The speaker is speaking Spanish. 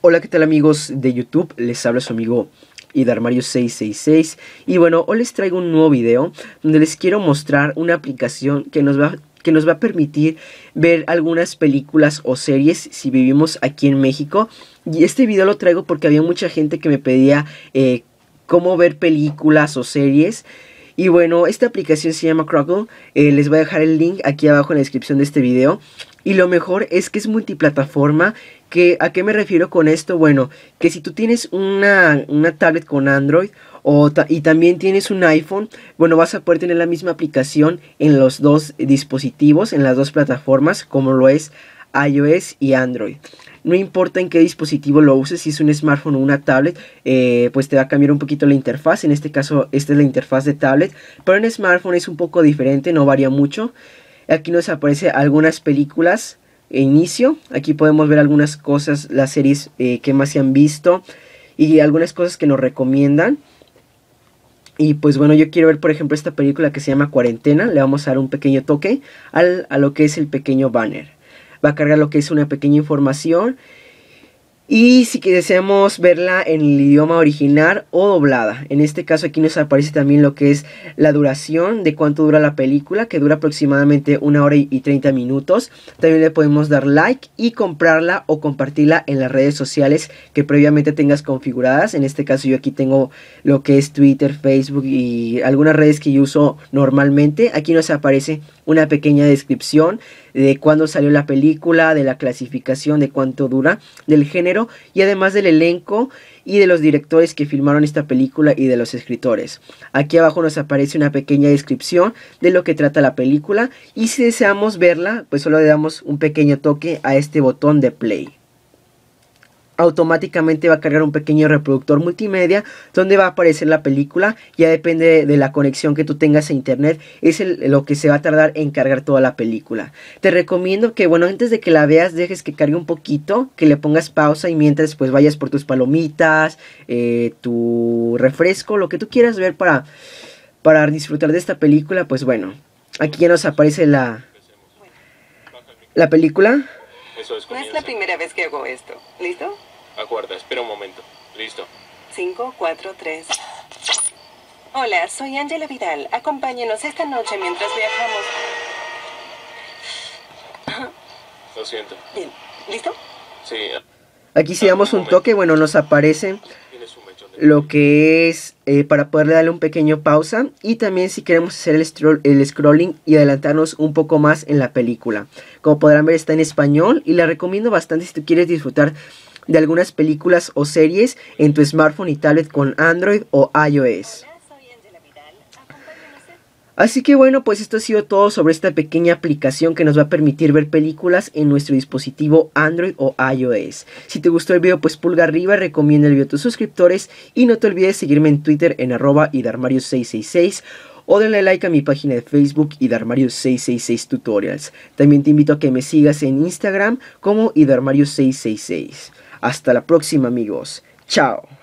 Hola, ¿qué tal amigos de YouTube? Les habla su amigo Idarmario666 y bueno, hoy les traigo un nuevo video donde les quiero mostrar una aplicación que nos va a permitir ver algunas películas o series si vivimos aquí en México. Y este video lo traigo porque había mucha gente que me pedía cómo ver películas o series. Y bueno, esta aplicación se llama Crackle. Les voy a dejar el link aquí abajo en la descripción de este video. Y lo mejor es que es multiplataforma. ¿A qué me refiero con esto? Bueno, que si tú tienes una tablet con Android y también tienes un iPhone, bueno, vas a poder tener la misma aplicación en los dos dispositivos, en las dos plataformas, como lo es iOS y Android. No importa en qué dispositivo lo uses, si es un smartphone o una tablet, pues te va a cambiar un poquito la interfaz. En este caso, esta es la interfaz de tablet, pero en smartphone es un poco diferente, no varía mucho. Aquí nos aparecen algunas películas inicio. Aquí podemos ver algunas cosas, las series que más se han visto y algunas cosas que nos recomiendan. Y pues bueno, yo quiero ver por ejemplo esta película que se llama Cuarentena. Le vamos a dar un pequeño toque a lo que es el pequeño banner. Va a cargar lo que es una pequeña información. Y si deseamos verla en el idioma original o doblada. En este caso aquí nos aparece también lo que es la duración, de cuánto dura la película, que dura aproximadamente 1 hora y 30 minutos. También le podemos dar like y comprarla o compartirla en las redes sociales que previamente tengas configuradas. En este caso yo aquí tengo lo que es Twitter, Facebook y algunas redes que yo uso normalmente. Aquí nos aparece una pequeña descripción de cuándo salió la película, de la clasificación, de cuánto dura, del género y además del elenco y de los directores que filmaron esta película y de los escritores. Aquí abajo nos aparece una pequeña descripción de lo que trata la película y si deseamos verla, pues solo le damos un pequeño toque a este botón de play. Automáticamente va a cargar un pequeño reproductor multimedia donde va a aparecer la película. Ya depende de la conexión que tú tengas a internet, es lo que se va a tardar en cargar toda la película. Te recomiendo que bueno, antes de que la veas dejes que cargue un poquito, que le pongas pausa y mientras pues vayas por tus palomitas, tu refresco, lo que tú quieras ver para disfrutar de esta película. Pues bueno, aquí ya nos aparece la película. No es la primera vez que hago esto. ¿Listo? Aguarda, espera un momento. Listo. 5, 4, 3. Hola, soy Ángela Vidal. Acompáñenos esta noche mientras viajamos. Lo siento. Bien, ¿listo? Sí. Aquí si damos un toque, bueno, nos aparece lo que es para poderle darle un pequeño pausa y también si queremos hacer el scrolling y adelantarnos un poco más en la película. Como podrán ver está en español y la recomiendo bastante si tú quieres disfrutar de algunas películas o series en tu smartphone y tablet con Android o iOS. Así que bueno, pues esto ha sido todo sobre esta pequeña aplicación que nos va a permitir ver películas en nuestro dispositivo Android o iOS. Si te gustó el video, pues pulga arriba, recomienda el video a tus suscriptores y no te olvides seguirme en Twitter en @idarmario666 o darle like a mi página de Facebook Idarmario666 Tutorials. También te invito a que me sigas en Instagram como Idarmario666. Hasta la próxima amigos, chao.